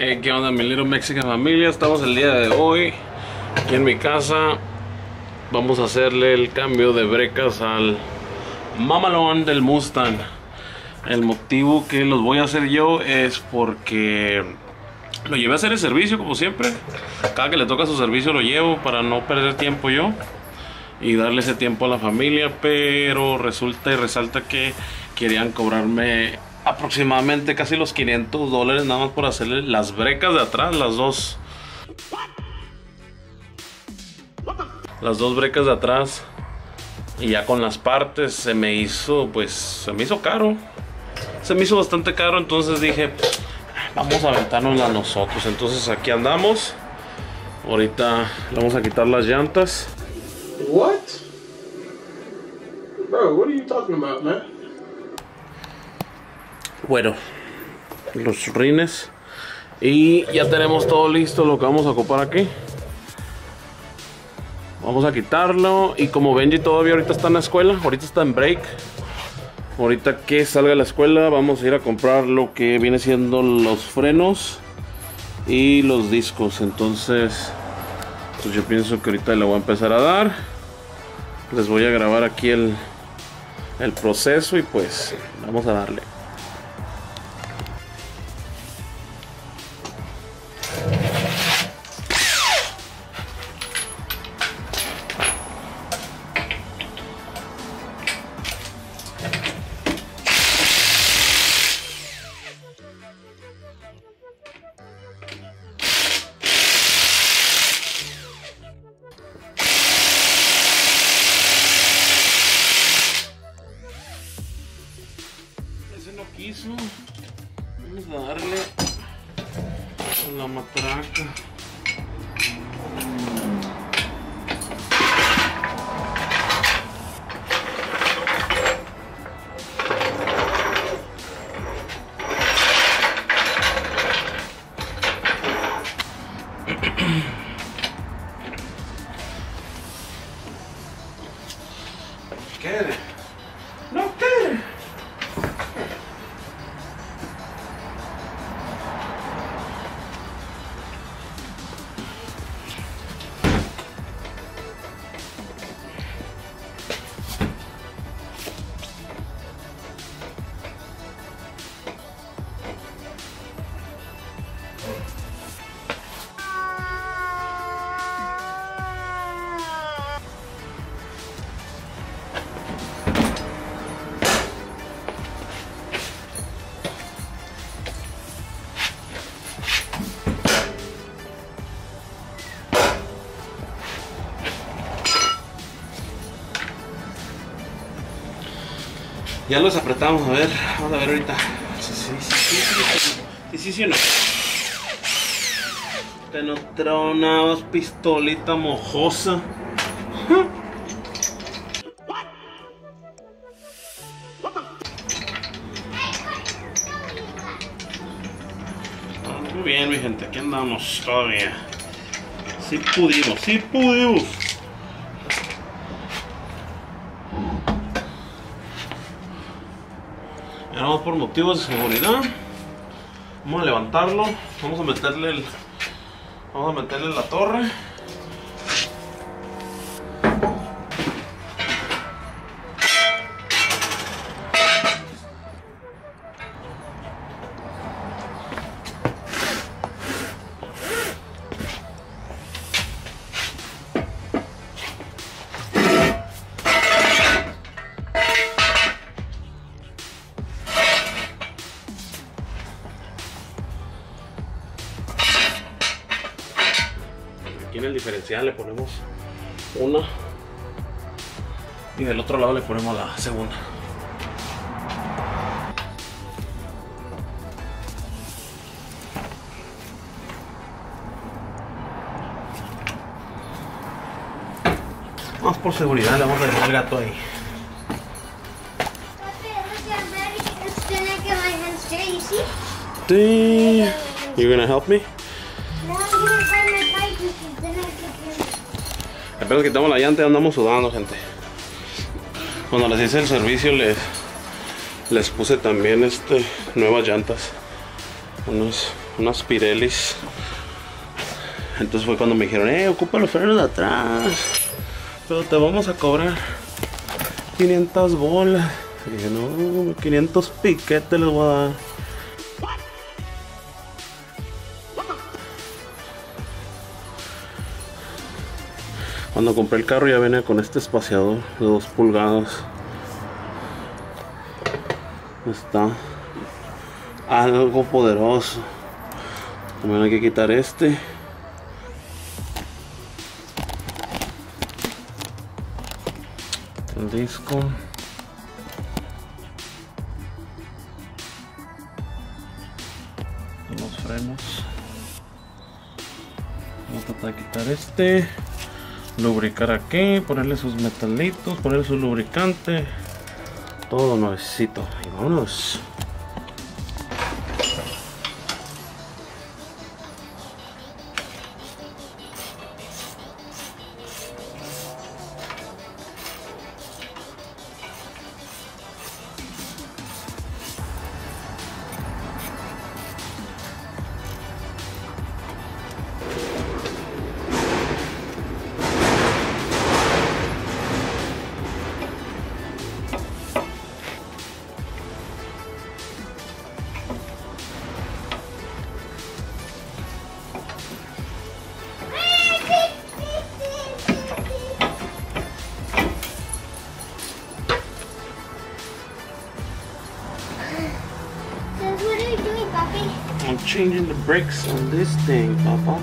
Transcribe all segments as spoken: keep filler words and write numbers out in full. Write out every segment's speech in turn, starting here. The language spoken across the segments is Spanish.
Hey, ¿qué onda, mi Little Mexican familia? Estamos el día de hoy aquí en mi casa. Vamos a hacerle el cambio de brecas al mamalón del Mustang. El motivo que los voy a hacer yo es porque lo llevé a hacer el servicio, como siempre. Cada que le toca su servicio lo llevo para no perder tiempo yo y darle ese tiempo a la familia. Pero resulta y resalta que querían cobrarme aproximadamente casi los quinientos dólares nada más por hacerle las brecas de atrás, las dos las dos brecas de atrás, y ya con las partes se me hizo pues se me hizo caro se me hizo bastante caro. Entonces dije, vamos a aventárnosla nosotros. Entonces aquí andamos. Ahorita le vamos a quitar las llantas. What? Bro, what are you talking about, man? Bueno, los rines, y ya tenemos todo listo lo que vamos a ocupar aquí. Vamos a quitarlo, y como Benji todavía ahorita está en la escuela, ahorita está en break, ahorita que salga de la escuela vamos a ir a comprar lo que viene siendo los frenos y los discos. Entonces pues yo pienso que ahorita le voy a empezar a dar, les voy a grabar aquí el, el proceso y pues vamos a darle. No quiso. Vamos a darle con la matraca. ¿Qué? No quiere. Ya los apretamos, a ver, vamos a ver ahorita. Sí, sí, sí, sí, sí, sí, sí, sí o no. Que no trae una pistolita mojosa. Muy bien, mi gente, aquí andamos todavía. Sí pudimos, sí pudimos. Vamos por motivos de seguridad. Vamos a levantarlo. Vamos a meterle el, vamos a meterle la torre. Aquí en el diferencial le ponemos una y del otro lado le ponemos la segunda. Más por seguridad le vamos a dejar el gato ahí. You gonna help me? Apenas quitamos la llanta y andamos sudando, gente. Cuando les hice el servicio les les puse también este nuevas llantas, unos unas Pirellis. Entonces fue cuando me dijeron, eh, ocupa los frenos de atrás, pero te vamos a cobrar quinientas bolas. Y dije, no, quinientos piquetes les voy a dar. Cuando compré el carro ya venía con este espaciador de dos pulgadas. Está algo poderoso. También hay que quitar este. El disco. Los frenos. Vamos a tratar de quitar este. Lubricar aquí, ponerle sus metalitos, ponerle su lubricante. Todo nuevecito. Y vámonos. I'm changing the brakes on this thing, papá.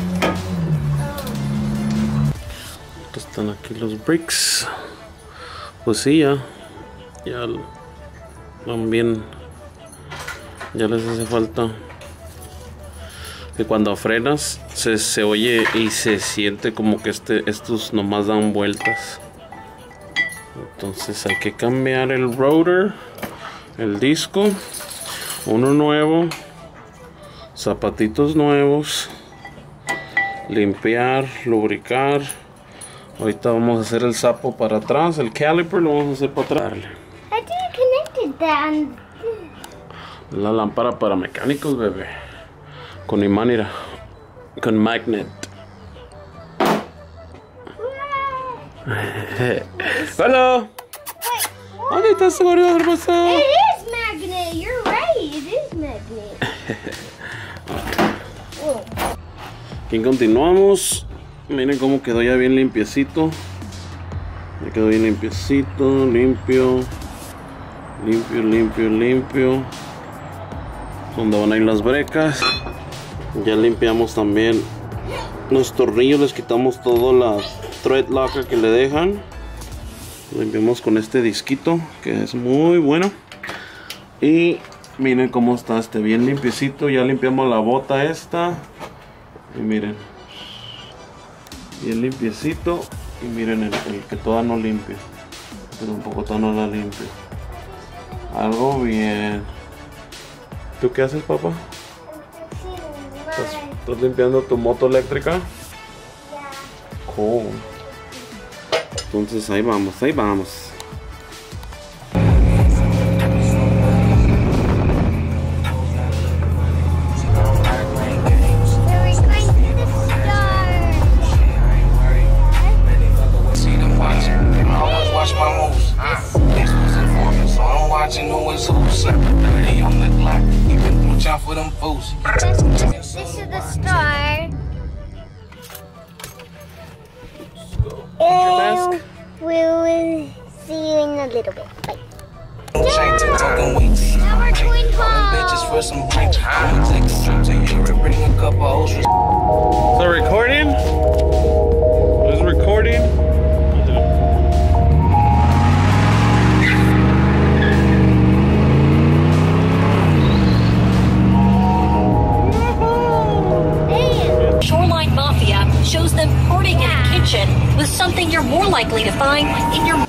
Están aquí los brakes. Pues sí, ya. Ya también. Ya les hace falta. Que cuando frenas se, se oye y se siente como que este, estos nomás dan vueltas. Entonces hay que cambiar el rotor, el disco, uno nuevo, zapatitos nuevos, limpiar, lubricar. Ahorita vamos a hacer el sapo para atrás, el caliper lo vamos a hacer para atrás. How do you connect that? La lámpara para mecánicos, bebé. Con imán, mira. Con magnet. Hola. ¿Dónde está ese gordo hermoso? It is magnet. You're right. It is magnet. Oh. Aquí continuamos. Miren cómo quedó ya bien limpiecito. Ya quedó bien limpiecito, limpio, limpio, limpio, limpio. Donde van a ir las brecas. Ya limpiamos también los tornillos, les quitamos todo la thread locker que le dejan. Limpiamos con este disquito que es muy bueno. Y miren cómo está este bien limpiecito. Ya limpiamos la bota esta. Y miren, bien limpiecito. Y miren el, el que toda no limpia, pero un poco toda no la limpia. Algo bien. ¿Tú qué haces, papá? ¿Estás, estás limpiando tu moto eléctrica? Cool. Entonces ahí vamos, ahí vamos. This is the star. And we will see you in a little bit. Bye. Now we're going home. So recording? Is it recording? Shoreline Mafia shows them hoarding in a kitchen with something you're more likely to find in your...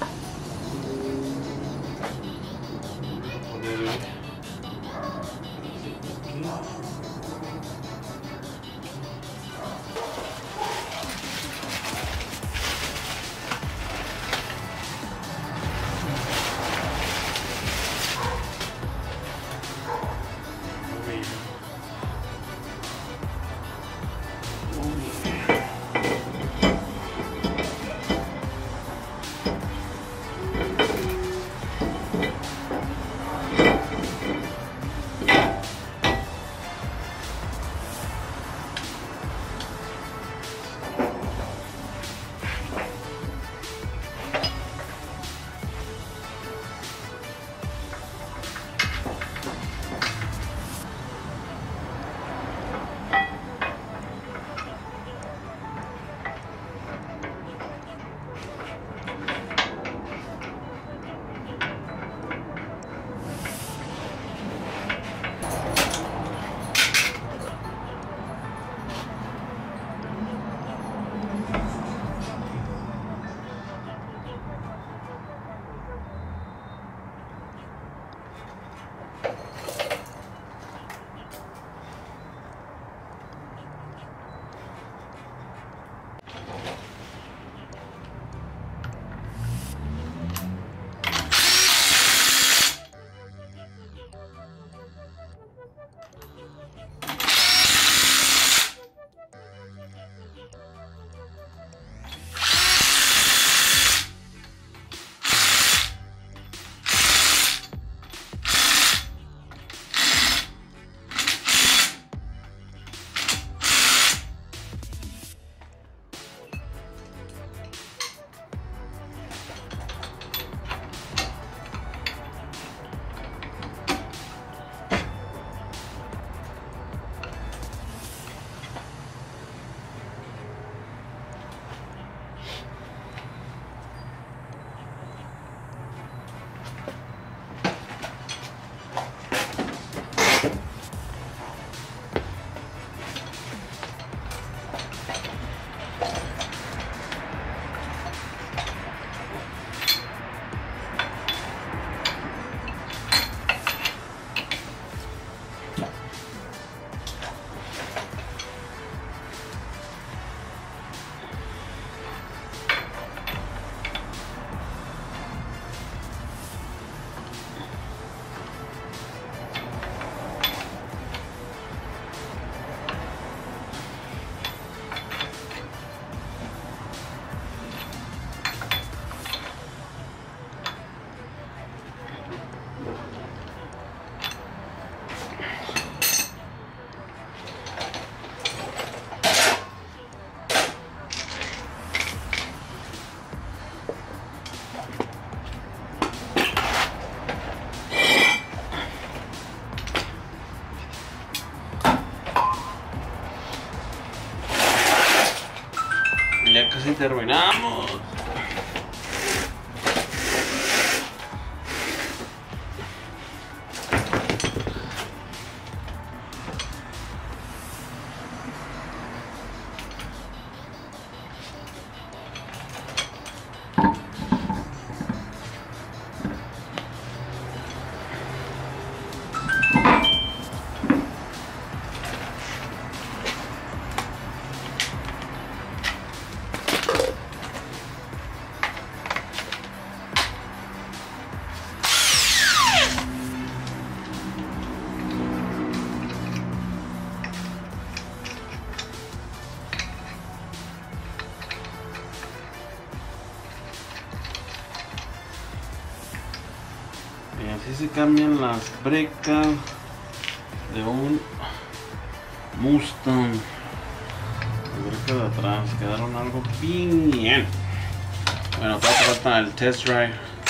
ya casi terminamos. Y así se cambian las brecas de un Mustang. Las brecas de atrás quedaron algo bien. Bueno, todavía falta el test drive.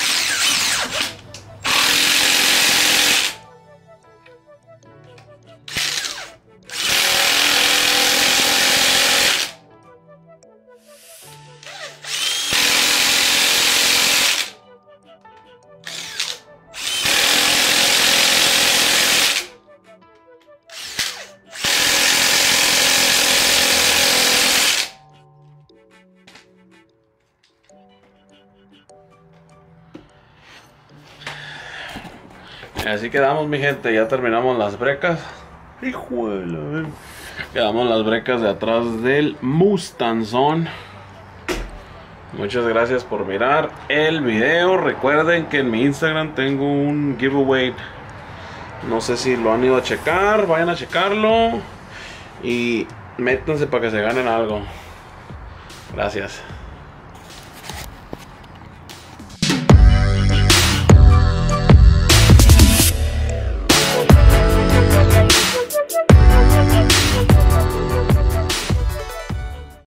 Así quedamos, mi gente, ya terminamos las brecas. Hijuela, quedamos las brecas de atrás del Mustang Zone. Muchas gracias por mirar el video. Recuerden que en mi Instagram tengo un giveaway. No sé si lo han ido a checar, vayan a checarlo y métanse para que se ganen algo. Gracias.